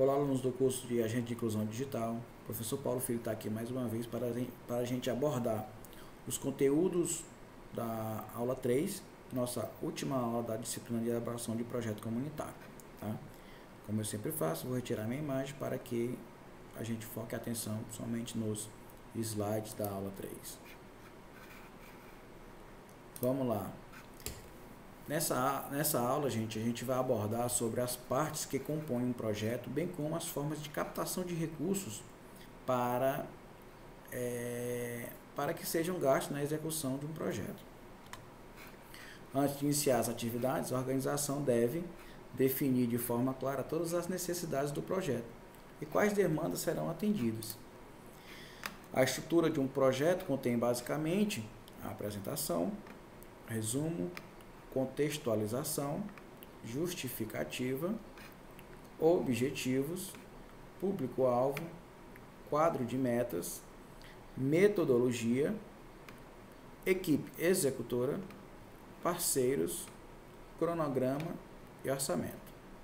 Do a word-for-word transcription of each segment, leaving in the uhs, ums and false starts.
Olá, alunos do curso de Agente de Inclusão Digital. O professor Paulo Filho está aqui mais uma vez para, para a gente abordar os conteúdos da aula três, nossa última aula da disciplina de elaboração de projeto comunitário. Tá? Como eu sempre faço, vou retirar minha imagem para que a gente foque a atenção somente nos slides da aula três. Vamos lá. Nessa, nessa aula, gente, a gente vai abordar sobre as partes que compõem um projeto, bem como as formas de captação de recursos para, é, para que sejam gastos na execução de um projeto. Antes de iniciar as atividades, a organização deve definir de forma clara todas as necessidades do projeto e quais demandas serão atendidas. A estrutura de um projeto contém basicamente a apresentação, resumo, contextualização, justificativa, objetivos, público-alvo, quadro de metas, metodologia, equipe executora, parceiros, cronograma e orçamento.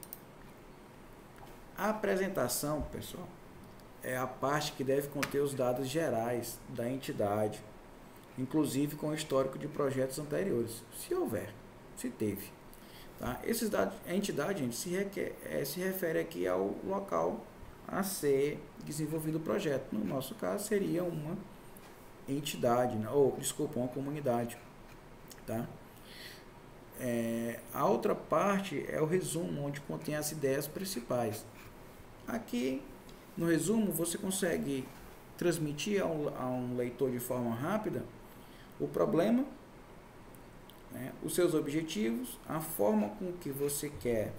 A apresentação, pessoal, é a parte que deve conter os dados gerais da entidade, inclusive com o histórico de projetos anteriores, se houver. Se teve. Tá? Esses dados, a entidade, gente, se, requer, é, se refere aqui ao local a ser desenvolvido o projeto. No nosso caso, seria uma entidade, né? ou, desculpa, uma comunidade. Tá? É, a outra parte é o resumo, onde contém as ideias principais. Aqui, no resumo, você consegue transmitir a um, a um leitor de forma rápida o problema, né, os seus objetivos, a forma com que você quer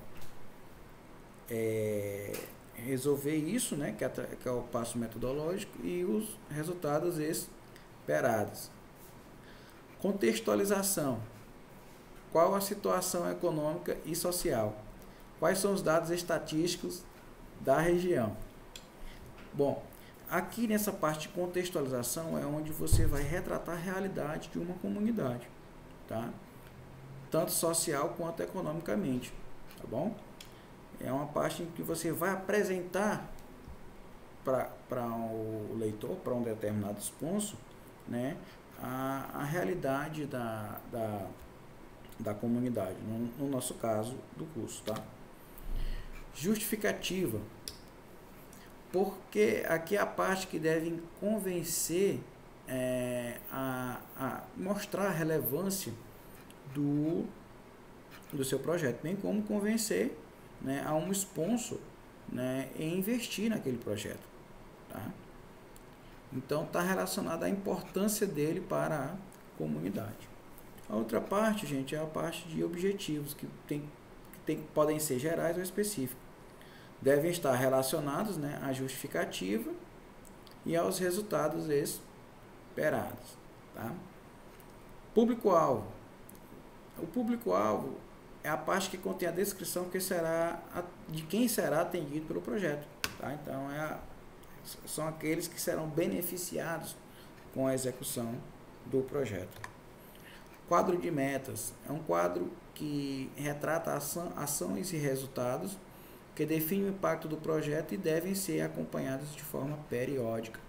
é, resolver isso, né, que, é, que é o passo metodológico, e os resultados esperados. Contextualização. Qual a situação econômica e social? Quais são os dados estatísticos da região? Bom, aqui nessa parte de contextualização é onde você vai retratar a realidade de uma comunidade. Tá? Tanto social quanto economicamente, tá bom? É uma parte em que você vai apresentar para o leitor, para um determinado sponsor, né, a, a realidade da, da, da comunidade, no, no nosso caso, do curso, tá? Justificativa, porque aqui é a parte que deve convencer, É, a, a mostrar a relevância do, do seu projeto, bem como convencer, né, a um sponsor, né, em investir naquele projeto. Tá? Então, está relacionado à importância dele para a comunidade. A outra parte, gente, é a parte de objetivos, que, tem, que tem, podem ser gerais ou específicos. Devem estar relacionados, né, à justificativa e aos resultados esperados. Esperados, tá? Público-alvo. O público-alvo é a parte que contém a descrição que será a, de quem será atendido pelo projeto. Tá? Então, é a, são aqueles que serão beneficiados com a execução do projeto. Quadro de metas. É um quadro que retrata ação, ações e resultados que define o impacto do projeto e devem ser acompanhados de forma periódica.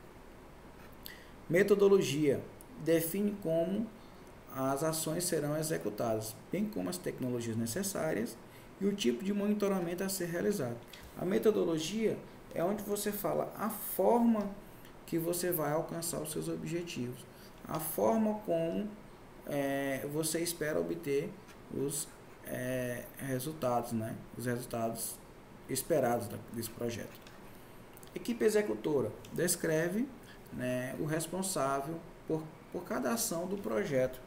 Metodologia define como as ações serão executadas, bem como as tecnologias necessárias e o tipo de monitoramento a ser realizado. A metodologia é onde você fala a forma que você vai alcançar os seus objetivos, a forma como é, você espera obter os é, resultados, né? Os resultados esperados desse projeto. Equipe executora descreve, né, o responsável por, por cada ação do projeto.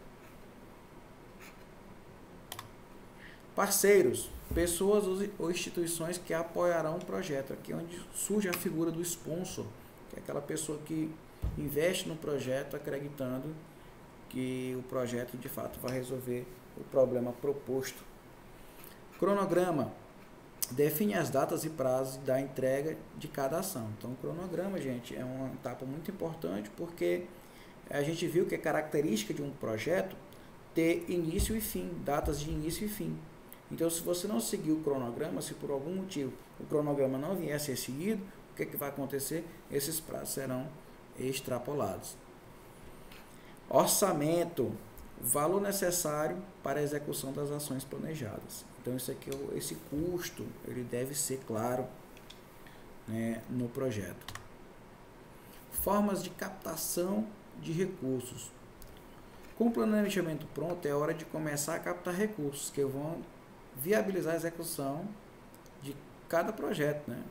Parceiros, pessoas ou instituições que apoiarão o projeto. Aqui é onde surge a figura do sponsor, que é aquela pessoa que investe no projeto acreditando que o projeto de fato vai resolver o problema proposto. Cronograma define as datas e prazos da entrega de cada ação. Então, o cronograma, gente, é uma etapa muito importante, porque a gente viu que é característica de um projeto ter início e fim, datas de início e fim. Então, se você não seguir o cronograma, se por algum motivo o cronograma não vier a ser seguido, o que, é que vai acontecer? Esses prazos serão extrapolados. Orçamento, valor necessário para a execução das ações planejadas. Então, isso aqui, esse custo, ele deve ser claro, né, no projeto. Formas de captação de recursos. Com o planejamento pronto, é hora de começar a captar recursos que vão viabilizar a execução de cada projeto, né?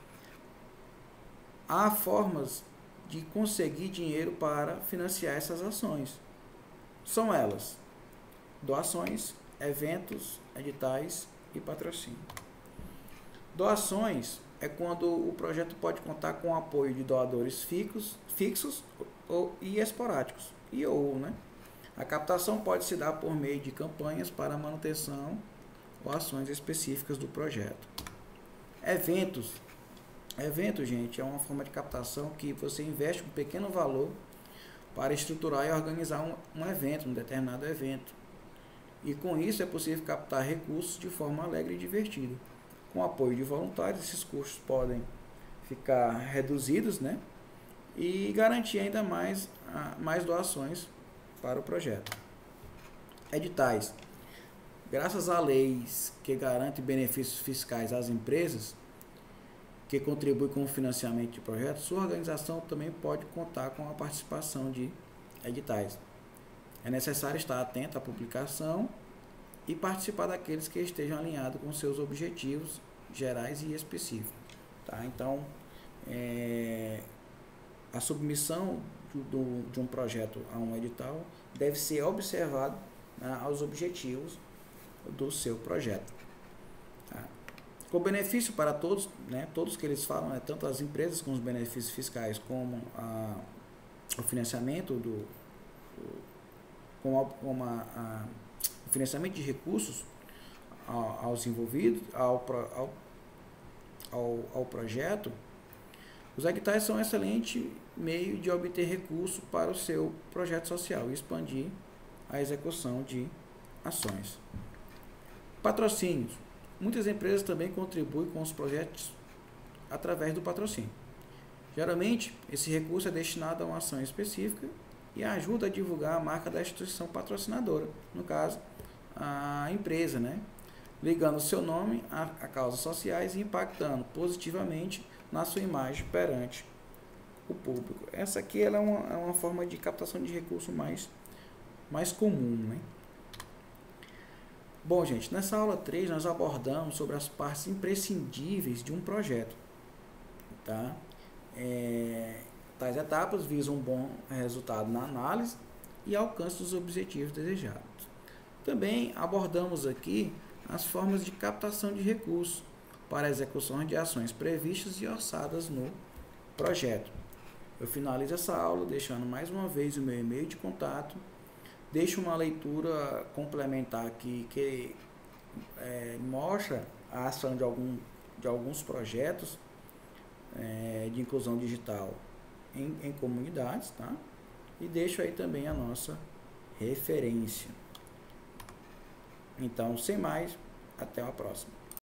Há formas de conseguir dinheiro para financiar essas ações. São elas: doações, eventos, editais e patrocínio. Doações é quando o projeto pode contar com o apoio de doadores fixos, fixos ou, e esporádicos. E ou, né? A captação pode se dar por meio de campanhas para manutenção ou ações específicas do projeto. Eventos. Evento, gente, é uma forma de captação que você investe um pequeno valor para estruturar e organizar um, um evento, um determinado evento. E com isso é possível captar recursos de forma alegre e divertida. Com apoio de voluntários, esses custos podem ficar reduzidos, né? E garantir ainda mais, mais doações para o projeto. Editais. Graças a leis que garantem benefícios fiscais às empresas que contribuem com o financiamento de projetos, sua organização também pode contar com a participação de editais. É necessário estar atento à publicação e participar daqueles que estejam alinhados com seus objetivos gerais e específicos. Tá? Então, é, a submissão do, do, de um projeto a um edital deve ser observado, né, aos objetivos do seu projeto. Tá? Com benefício para todos, né, todos que eles falam, né, tanto as empresas com os benefícios fiscais como a, o financiamento do, do com, a, com a, a, o financiamento de recursos a, aos envolvidos, ao, ao, ao, ao projeto. Os editais são um excelente meio de obter recurso para o seu projeto social e expandir a execução de ações. Patrocínios. Muitas empresas também contribuem com os projetos através do patrocínio. Geralmente, esse recurso é destinado a uma ação específica e ajuda a divulgar a marca da instituição patrocinadora, no caso, a empresa, né? Ligando o seu nome a, a causas sociais e impactando positivamente na sua imagem perante o público. Essa aqui ela é, uma, é uma forma de captação de recurso mais, mais comum, né? Bom, gente, nessa aula três nós abordamos sobre as partes imprescindíveis de um projeto. Tá? É, tais etapas visam um bom resultado na análise e alcance dos objetivos desejados. Também abordamos aqui as formas de captação de recursos para a execução de ações previstas e orçadas no projeto. Eu finalizo essa aula deixando mais uma vez o meu e-mail de contato. Deixo uma leitura complementar aqui que é, mostra a ação de, algum, de alguns projetos é, de inclusão digital em, em comunidades, tá? E deixo aí também a nossa referência. Então, sem mais, até a próxima.